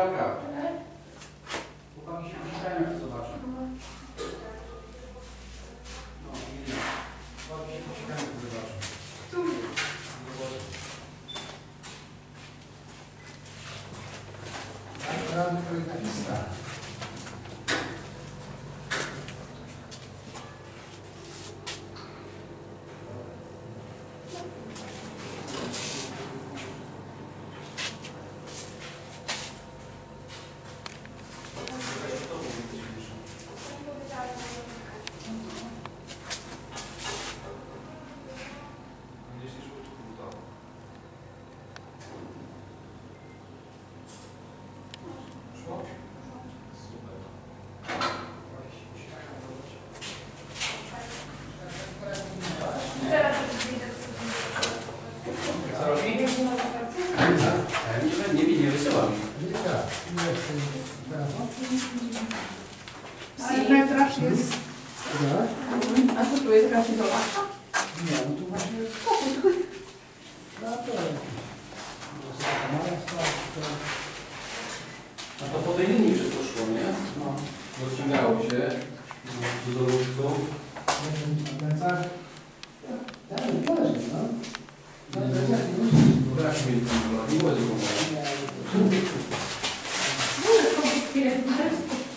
Widziałka. Chłopaki się poszukają, jak to zobaczą. No, nie. Chłopaki się poszukają, jak to zobaczą. Rady projektista. Nie wysyłam. Ale najdraższy jest... A co tu jest jakaś idola? Nie, no tu właśnie jest Spokój. A to po tej linii wszystko szło, nie? No. Rozciągało się do dorówców. Brak mi tam, nie było tego. Może to chwilę widać.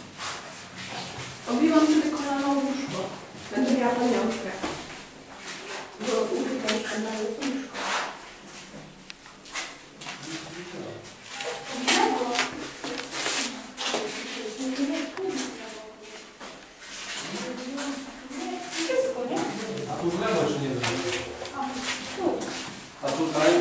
Obiłam sobie kolano łóżko. Będę miała pamiątkę. Bo ukryteczka na łóżko. A tu w lewo jeszcze nie zrobię. A tutaj?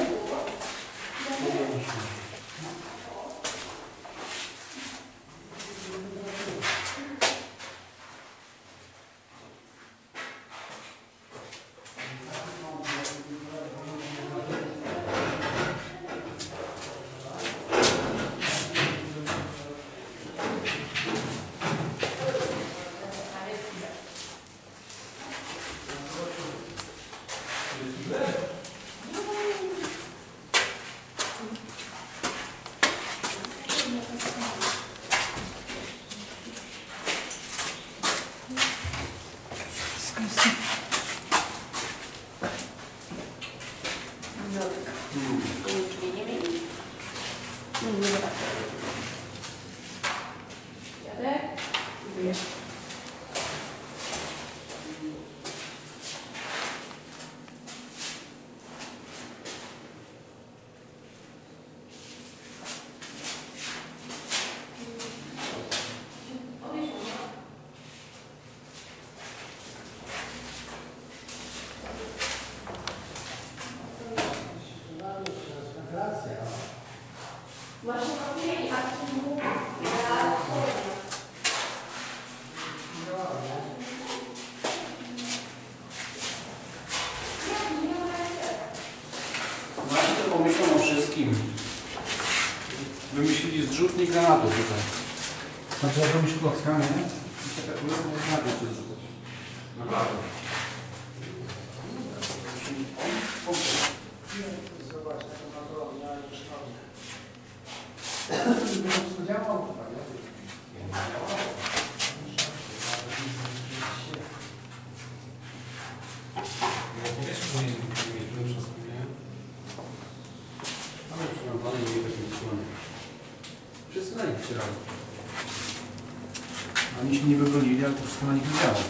Pomyślą o wszystkim. Wymyślili zrzutnik granatów tutaj. Znaczy jak robisz klocka, nie? I tak granaty się zrzucać. Naprawdę. Zobacz, jak to naturalnie, ale już to wszystko działało tutaj, wszyscy na nich wcierali. Oni się nie wybronili, ale to wszystko na nich nie działo.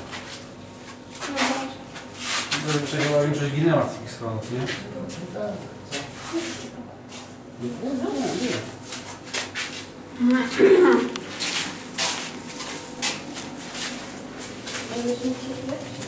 Chyba większość ginęła z tych stronów, nie? Nie.